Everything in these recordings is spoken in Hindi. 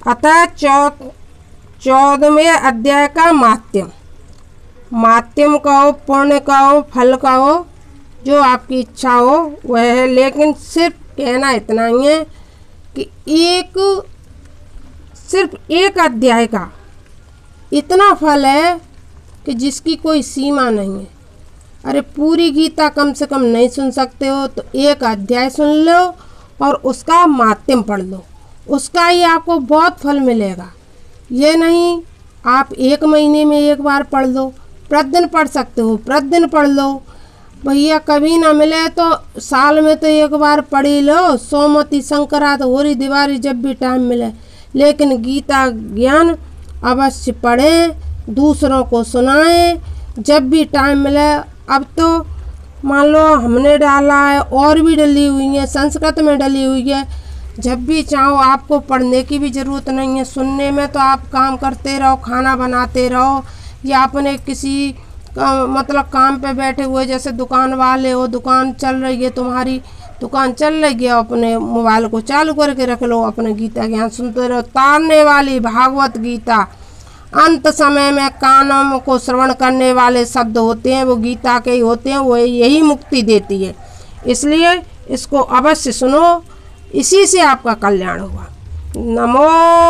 अतः 14वें अध्याय का माध्यम, माध्यम कहो, पुण्य कहो, फल कहो, जो आपकी इच्छा हो वह है। लेकिन सिर्फ कहना इतना ही है कि सिर्फ एक अध्याय का इतना फल है कि जिसकी कोई सीमा नहीं है। अरे पूरी गीता कम से कम नहीं सुन सकते हो तो एक अध्याय सुन लो और उसका माध्यम पढ़ लो, उसका ही आपको बहुत फल मिलेगा। ये नहीं आप 1 महीने में एक बार पढ़ लो, प्रतिदिन पढ़ सकते हो, प्रतिदिन पढ़ लो। भैया कभी ना मिले तो साल में तो एक बार पढ़ ही लो, सोमवती, संक्रांत, होली, दिवाली, जब भी टाइम मिले। लेकिन गीता ज्ञान अवश्य पढ़ें, दूसरों को सुनाएं जब भी टाइम मिले। अब तो मान लो हमने डाला है, और भी डली हुई है, संस्कृत में डली हुई है। जब भी चाहो आपको पढ़ने की भी ज़रूरत नहीं है, सुनने में तो आप काम करते रहो, खाना बनाते रहो, या अपने किसी मतलब काम पे बैठे हुए, जैसे दुकान वाले हो, दुकान चल रही है, तुम्हारी दुकान चल रही है, अपने मोबाइल को चालू करके रख लो, अपने गीता ज्ञान सुनते रहो। तारने वाली भागवत गीता अंत समय में कानों को श्रवण करने वाले शब्द होते हैं, वो गीता के ही होते हैं, वो यही मुक्ति देती है। इसलिए इसको अवश्य सुनो, इसी से आपका कल्याण होगा। नमो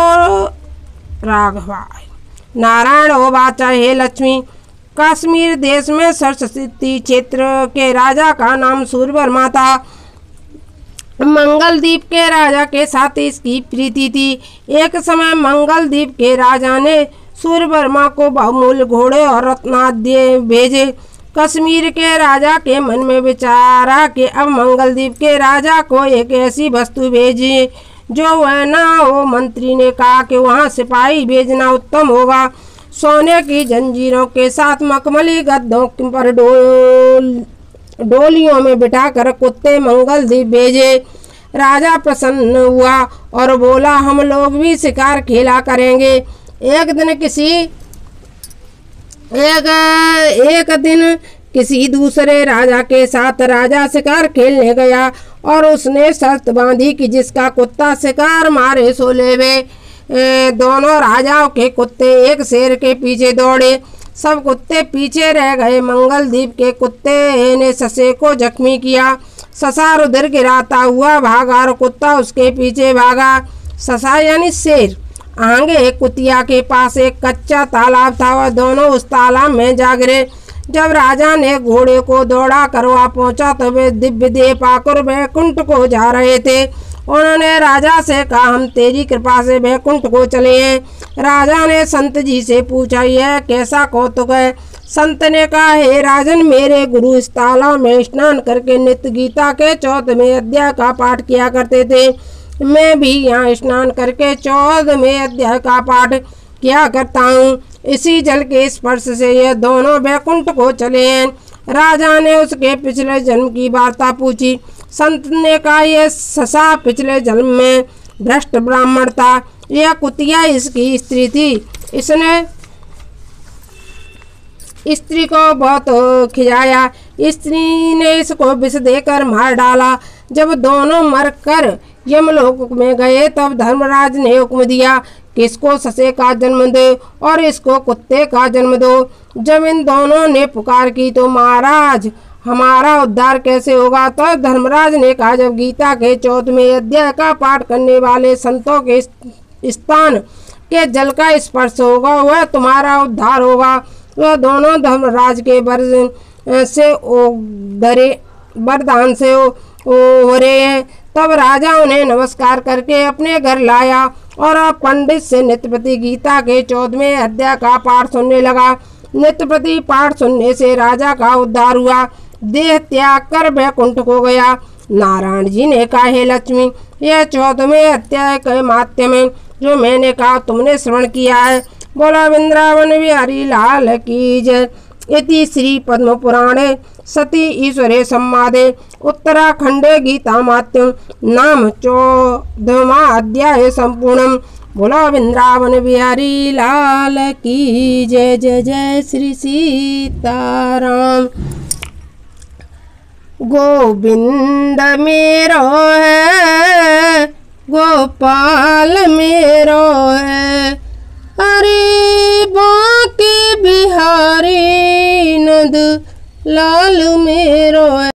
राघवाय। नारायण उवाचा, हे लक्ष्मी, कश्मीर देश में सरस्वती क्षेत्र के राजा का नाम सूर्यवर्मा था। मंगलदीप के राजा के साथ इसकी प्रीति थी। एक समय मंगलदीप के राजा ने सूर्यवर्मा को बहुमूल्य घोड़े और रत्नाद्य भेजे। कश्मीर के राजा के मन में विचारा कि अब मंगलदीप के राजा को एक ऐसी वस्तु भेजी जो वह ना हो। मंत्री ने कहा कि वहाँ सिपाही भेजना उत्तम होगा। सोने की जंजीरों के साथ मखमली गद्दों पर डोलियों में बिठाकर कुत्ते मंगलदीप भेजे। राजा प्रसन्न हुआ और बोला, हम लोग भी शिकार खेला करेंगे। एक दिन किसी दूसरे राजा के साथ राजा शिकार खेलने गया और उसने शर्त बांधी कि जिसका कुत्ता शिकार मारे सो लेवे। दोनों राजाओं के कुत्ते एक शेर के पीछे दौड़े, सब कुत्ते पीछे रह गए। मंगलदीप के कुत्ते ने ससे को जख्मी किया। ससा रुधिर गिराता हुआ भागा और कुत्ता उसके पीछे भागा। ससा यानी शेर। आगे कुतिया के पास एक कच्चा तालाब था, वह दोनों उस तालाब में जा गिरे। जब राजा ने घोड़े को दौड़ा कर वहाँ पहुँचा तो वे दिव्य देह पाकर वैकुंठ को जा रहे थे। उन्होंने राजा से कहा, हम तेरी कृपा से वैकुंठ को चले हैं। राजा ने संत जी से पूछा, यह कैसा कौतुक है? संत ने कहा, हे राजन, मेरे गुरु इस तालाब में स्नान करके नित्य गीता के 14वें अध्याय का पाठ किया करते थे। मैं भी यहाँ स्नान करके 14वें अध्याय का पाठ किया करता हूँ। इसी जल के स्पर्श से यह दोनों वैकुंठ को चले हैं। राजा ने उसके पिछले जन्म की वार्ता पूछी। संत ने कहा, यह ससा पिछले जन्म में भ्रष्ट ब्राह्मण था, यह कुतिया इसकी स्त्री थी। इसने स्त्री को बहुत खिजाया। स्त्री ने इसको विष देकर मार डाला। जब दोनों मरकर यमलोक में गए तब धर्मराज ने हुक्म दिया कि इसको ससे का जन्म दे और इसको कुत्ते का जन्म दो। जब इन दोनों ने पुकार की तो महाराज, हमारा उद्धार कैसे होगा? तो धर्मराज ने कहा, जब गीता के 14वें अध्याय का पाठ करने वाले संतों के स्थान के जल का स्पर्श होगा, वह तुम्हारा उद्धार होगा। वह दोनों धर्मराज के वरदान से हो रहे हैं। तब राजा उन्हें नमस्कार करके अपने घर लाया और पंडित से नित्यप्रति गीता के 14वें अध्याय का पाठ सुनने लगा। नित्यप्रति पाठ सुनने से राजा का उद्धार हुआ। देह त्याग कर वैकुंठ को गया। नारायण जी ने कहा, हे लक्ष्मी, यह 14वें अध्याय के माध्यम में जो मैंने कहा तुमने श्रवण किया है। बोला वृंदावन बिहारी लाल की जय। इति श्री पद्म पुराणे सती ईश्वरे संवादे उत्तराखंडे गीता मात्यम नाम 14वां अध्याय संपूर्णम। बोला वृंदावन बिहारी लाल की जय। जय जय श्री सीताराम। गोविंद मेरो है गोपाल मेरो है, अरे बांके बिहारी नंद लाल मेरो है।